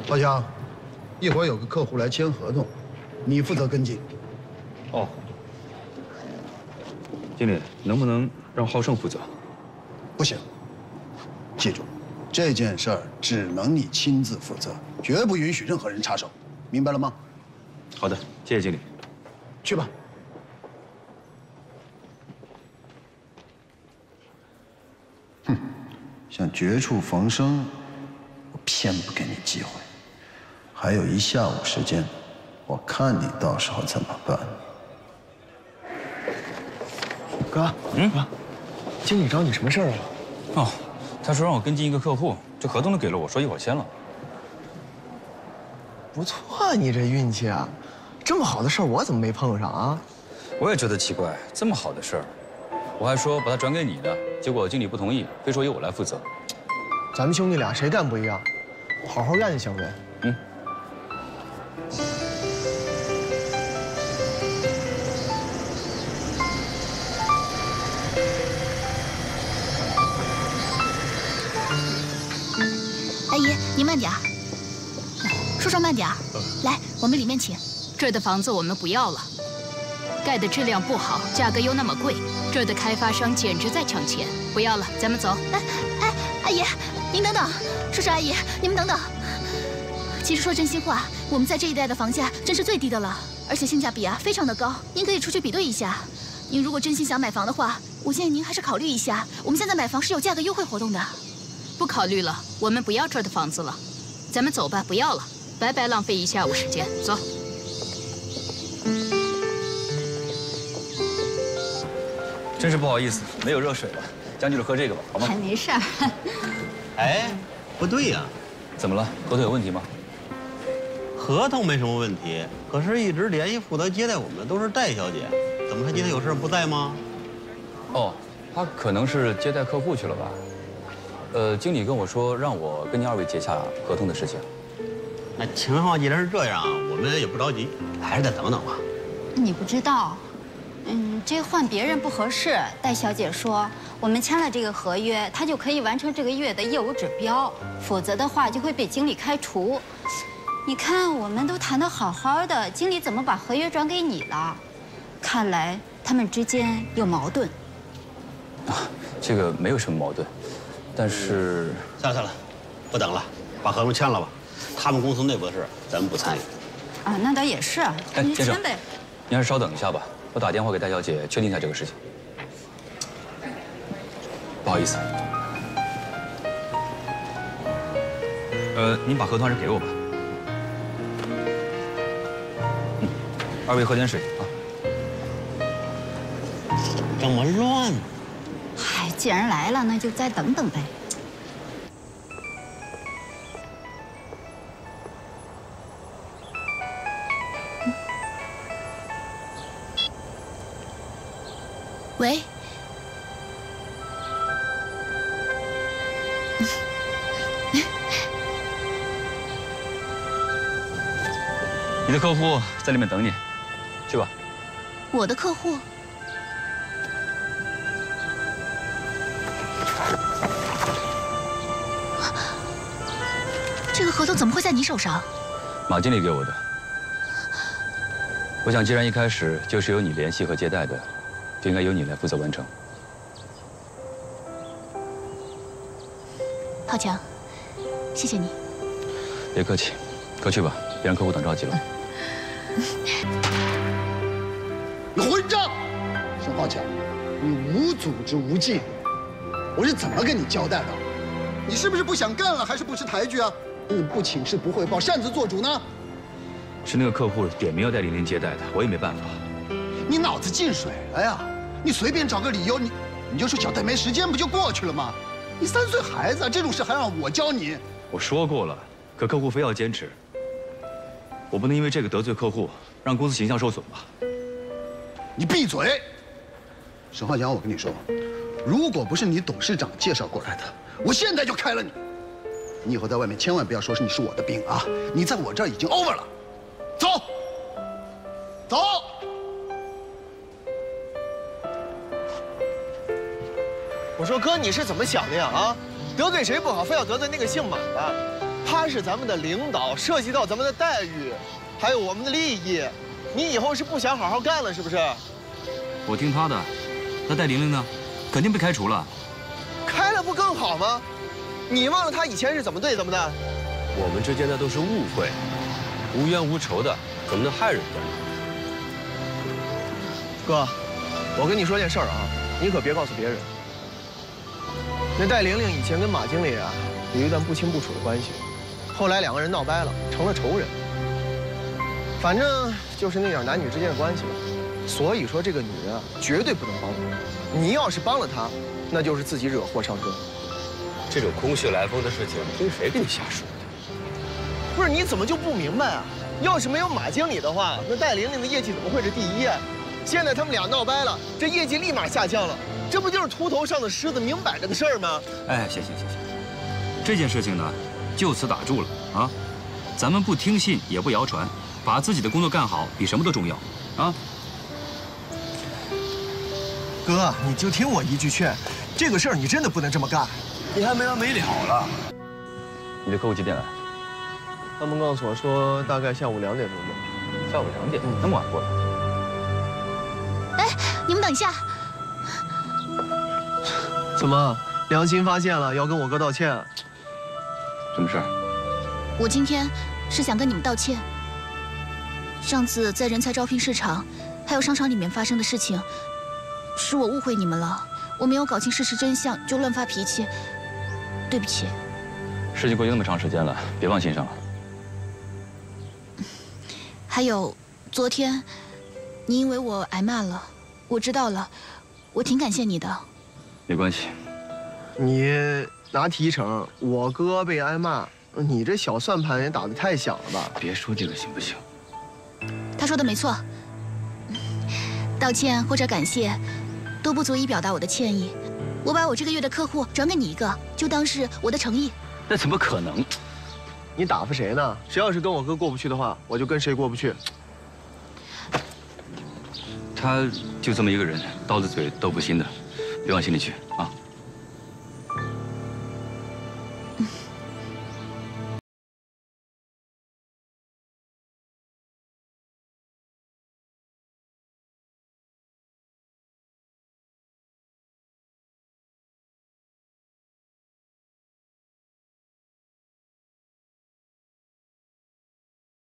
老强，一会儿有个客户来签合同，你负责跟进。 哦。经理，能不能让浩胜负责？ 不行，记住，这件事儿只能你亲自负责，绝不允许任何人插手，明白了吗？ 好的，谢谢经理。 去吧。哼，想绝处逢生，我偏不给你机会。还有1下午时间，我看你到时候怎么办。 哥，哥，经理找你什么事儿啊？ 哦，他说让我跟进一个客户，这合同都给了我，说一会儿签了。 不错啊，你这运气啊，这么好的事儿我怎么没碰上啊？ 我也觉得奇怪，这么好的事儿，我还说把它转给你的，结果经理不同意，非说由我来负责。 咱们兄弟俩谁干不一样，好好干就行呗。 嗯。 阿姨，您慢点儿。叔叔慢点儿。来，我们里面请。 这儿的房子我们不要了，盖的质量不好，价格又那么贵，这儿的开发商简直在抢钱。不要了，咱们走。 哎，阿姨，您等等。叔叔阿姨，你们等等。其实说真心话，我们在这一带的房价真是最低的了，而且性价比啊非常的高。您可以出去比对一下。您如果真心想买房的话，我建议您还是考虑一下，我们现在买房是有价格优惠活动的。 不考虑了，我们不要这儿的房子了，咱们走吧，不要了，白白浪费1下午时间。走。 真是不好意思，没有热水了，将就着喝这个吧，好吗？ 还没事儿。 哎，不对呀， 怎么了？合同有问题吗？ 合同没什么问题，可是一直联系负责接待我们的都是戴小姐，怎么她今天有事不在吗？ 哦，她可能是接待客户去了吧。经理跟我说让我跟您2位接洽合同的事情。 那情况既然是这样，我们也不着急，还是再等等吧。 你不知道，这换别人不合适。戴小姐说，我们签了这个合约，她就可以完成这个月的业务指标，否则的话就会被经理开除。你看，我们都谈得好好的，经理怎么把合约转给你了？看来他们之间有矛盾。 啊，这个没有什么矛盾，但是算了，不等了，把合同签了吧。他们公司内部的事，咱们不参与。 啊，那倒也是。 哎，先生， 签呗。 您还是稍等一下吧，我打电话给戴小姐确定一下这个事情。不好意思。您把合同还是给我吧。2位喝点水啊。 这么乱。 嗨，既然来了，那就再等等呗。 喂。 你的客户在里面等你，去吧。 我的客户？这个合同怎么会在你手上？ 马经理给我的。我想，既然一开始就是由你联系和接待的，就应该由你来负责完成。 浩强，谢谢你。 别客气，快去吧，别让客户等着急了。 你混账！沈浩强，你无组织无纪律，我是怎么跟你交代的？你是不是不想干了，还是不识抬举啊？你不请示不汇报，擅自做主呢？ 是那个客户点名要带琳琳接待的，我也没办法。 你脑子进水了呀！你随便找个理由，你就说小戴没时间，不就过去了吗？你3岁孩子，这种事还让我教你？ 我说过了，可客户非要坚持，我不能因为这个得罪客户，让公司形象受损吧？ 你闭嘴！沈浩强，我跟你说，如果不是你董事长介绍过来的，我现在就开了你。你以后在外面千万不要说是你是我的兵啊！你在我这儿已经 over 了。走，走。 我说哥，你是怎么想的呀？啊，得罪谁不好，非要得罪那个姓马的？ 他是咱们的领导，涉及到咱们的待遇，还有我们的利益，你以后是不想好好干了是不是？ 我听他的，那戴玲玲呢，肯定被开除了。 开了不更好吗？你忘了他以前是怎么对咱们的？ 我们之间的都是误会，无冤无仇的，怎么能害人家？ 哥，我跟你说件事儿啊，你可别告诉别人。那戴玲玲以前跟马经理啊有一段不清不楚的关系，后来两个人闹掰了，成了仇人。反正就是那点男女之间的关系吧。所以说这个女人啊，绝对不能帮她。你要是帮了她，那就是自己惹祸上身。 这种空穴来风的事情，听谁给你瞎说的？ 不是你怎么就不明白啊？要是没有马经理的话，那戴玲玲的业绩怎么会是第一啊？现在他们俩闹掰了，这业绩立马下降了，这不就是秃头上的虱子，明摆着的事儿吗？ 哎，行，这件事情呢，就此打住了啊！咱们不听信，也不谣传，把自己的工作干好，比什么都重要啊！ 哥，你就听我一句劝，这个事儿你真的不能这么干。 你还没完没了了。 你的客户几点来？ 他们告诉我说大概下午2点钟吧。 下午2点，那么晚过来？ 哎，你们等一下， 怎么良心发现了，要跟我哥道歉？ 什么事儿？ 我今天是想跟你们道歉。上次在人才招聘市场，还有商场里面发生的事情，是我误会你们了，我没有搞清事实真相就乱发脾气，对不起。 事情过去那么长时间了，别往心上了。 还有，昨天你因为我挨骂了，我知道了，我挺感谢你的。 没关系。 你拿提成，我哥被挨骂，你这小算盘也打得太响了吧？ 别说这个行不行？ 他说的没错，道歉或者感谢，都不足以表达我的歉意。我把我这个月的客户转给你一个，就当是我的诚意。 那怎么可能？ 你打发谁呢？谁要是跟我哥过不去的话，我就跟谁过不去。 他就这么一个人，刀子嘴豆腐心的，别往心里去啊。